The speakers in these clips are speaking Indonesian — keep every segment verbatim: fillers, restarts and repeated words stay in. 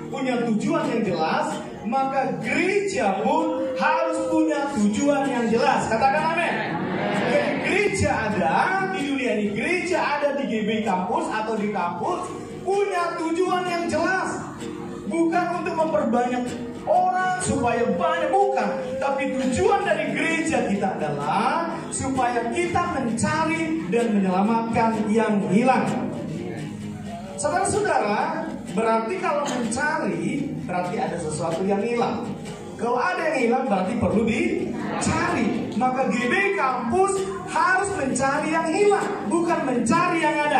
punya tujuan yang jelas, maka gereja pun harus punya tujuan yang jelas. Katakan amin. Jadi gereja ada di dunia ini, gereja ada di G B kampus atau di kampus, punya tujuan yang jelas. Bukan untuk memperbanyak orang supaya banyak, bukan. Tapi tujuan dari gereja kita adalah supaya kita mencari dan menyelamatkan yang hilang. Saudara-saudara, berarti kalau mencari berarti ada sesuatu yang hilang. Kalau ada yang hilang berarti perlu dicari. Maka G B kampus harus mencari yang hilang, bukan mencari yang ada.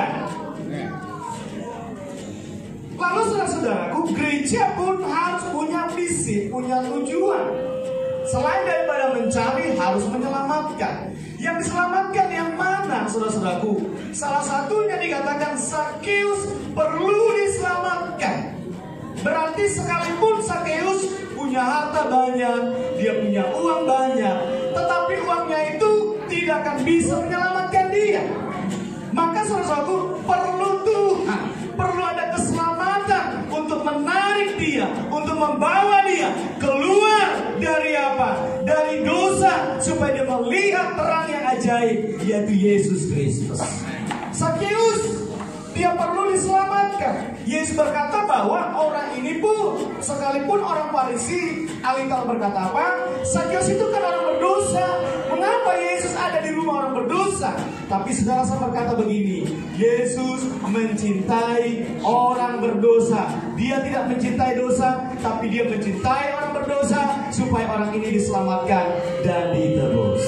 Lalu saudara-saudaraku, gereja pun harus punya visi, punya tujuan. Selain daripada mencari, harus menyelamatkan. Yang diselamatkan yang mana, saudara-saudaraku? Salah satunya dikatakan Sakeus perlu diselamatkan. Berarti sekalipun Sakeus punya harta banyak, dia punya uang banyak, tetapi uangnya itu tidak akan bisa menyelamatkan dia. Maka saudara-saudaraku, perlu Tuhan, perlu ada keselamatan untuk menarik dia, untuk membawa dia keluar dari apa? Dari dosa, supaya dia melihat terang yang ajaib, yaitu Yesus Kristus. Sakeus, dia perlu diselamatkan. Yesus berkata bahwa orang ini pun, sekalipun orang Farisi, ahli Taurat berkata apa? Sakeus itu kan orang berdosa. Mengapa Yesus ada di rumah orang berdosa? Tapi saudara saya berkata begini, Yesus mencintai orang berdosa. Dia tidak mencintai dosa, tapi dia mencintai orang berdosa supaya orang ini diselamatkan dan ditebus.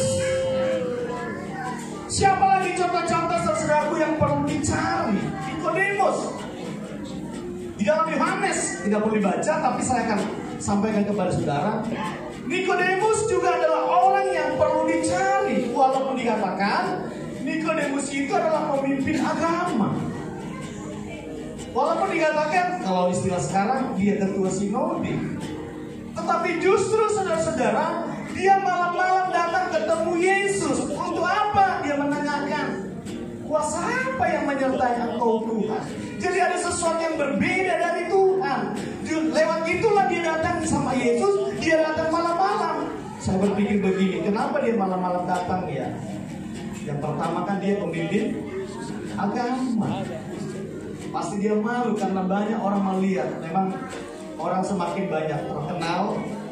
Siapa lagi contoh-contoh saudaraku yang perlu dicari? Nikodemus. Di dalam Yohanes tidak perlu dibaca, tapi saya akan sampaikan kepada saudara. Nikodemus juga adalah orang yang perlu dicari. Walaupun dikatakan Nikodemus itu adalah pemimpin agama. Walaupun dikatakan, kalau istilah sekarang, dia ketua sinode. Tetapi justru saudara-saudara, dia malam-malam datang ketemu Yesus. Untuk apa? Dia menanyakan, kuasa apa yang menyertai engkau Tuhan? Jadi ada sesuatu yang berbeda dari Tuhan. Lewat itulah dia datang sama Yesus. Dia datang malam-malam. Saya berpikir begini, kenapa dia malam-malam datang ya? Yang pertama kan dia pemimpin agama. Pasti dia malu karena banyak orang melihat. Memang orang semakin banyak terkenal,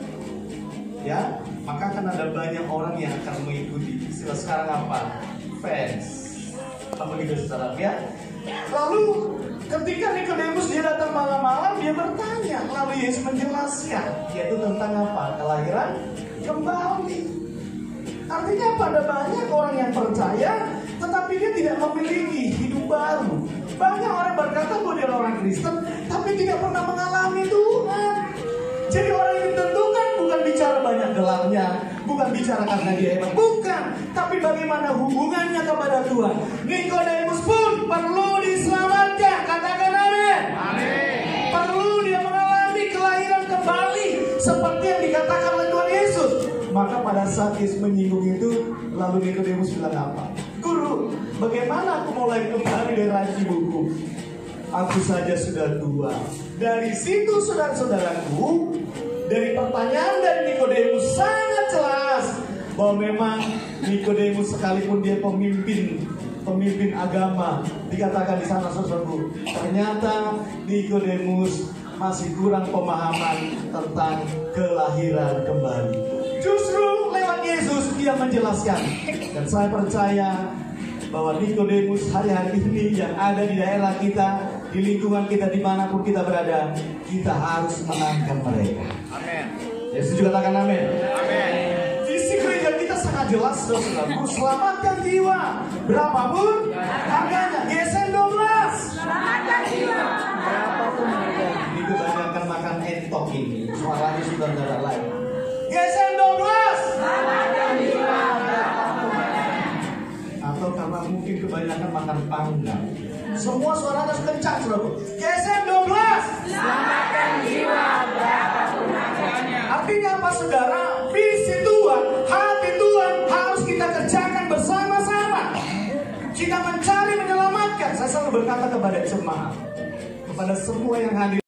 ya, maka akan ada banyak orang yang akan mengikuti. Istilah sekarang apa? Fans. Apa begitu secara ya? Lalu ketika Nikodemus dia datang malam-malam, dia bertanya. Lalu Yesus menjelaskan, yaitu tentang apa? Kelahiran kembali. Artinya pada banyak orang yang percaya, tetapi dia tidak memiliki hidup baru. Banyak orang berkata bahwa dia orang Kristen, tapi tidak pernah mengalami Tuhan. Jadi orang yang ditentukan bukan bicara banyak gelarnya, bukan bicara karena dia hebat, bukan. Tapi bagaimana hubungannya kepada Tuhan. Nikodemus pun perlu diselamatkan. Katakan amin. Amin. Perlu dia mengalami kelahiran kembali seperti yang dikatakan oleh Tuhan Yesus. Maka pada saat Yesus menyinggung itu, lalu Nikodemus bilang apa? Guru, bagaimana aku mulai kembali dari rahim ibuku? Aku saja sudah tua. Dari situ saudara-saudaraku, dari pertanyaan dari Nikodemus sangat jelas bahwa memang Nikodemus sekalipun dia pemimpin pemimpin agama, dikatakan di sana saudaraku, ternyata Nikodemus masih kurang pemahaman tentang kelahiran kembali. Justru lewat Yesus dia menjelaskan. Dan saya percaya bahwa Nikodemus hari-hari ini yang ada di daerah kita, di lingkungan kita, dimanapun kita berada, kita harus menangkan mereka. Amin. Yesus juga katakan amin. Amin. Visi gereja kita sangat jelas, saudara. Selamatkan jiwa. Berapapun harganya. G S M dua belas. Selamatkan jiwa. Berapapun harganya. Ini kebanyakan makan entok ini. Suaranya sudah tidak ada lagi. G S M dua belas. Selamatkan jiwa. Berapapun harganya. Atau karena mungkin kebanyakan makan panggang. Semua suaranya kencang, saudara. G S M dua belas. Selamatkan jiwa. Berapapun harganya. Artinya apa, saudara? Visi Tuhan, hati Tuhan harus kita kerjakan bersama-sama. Kita mencari menyelamatkan. Saya selalu berkata kepada jemaat, kepada semua yang hadir.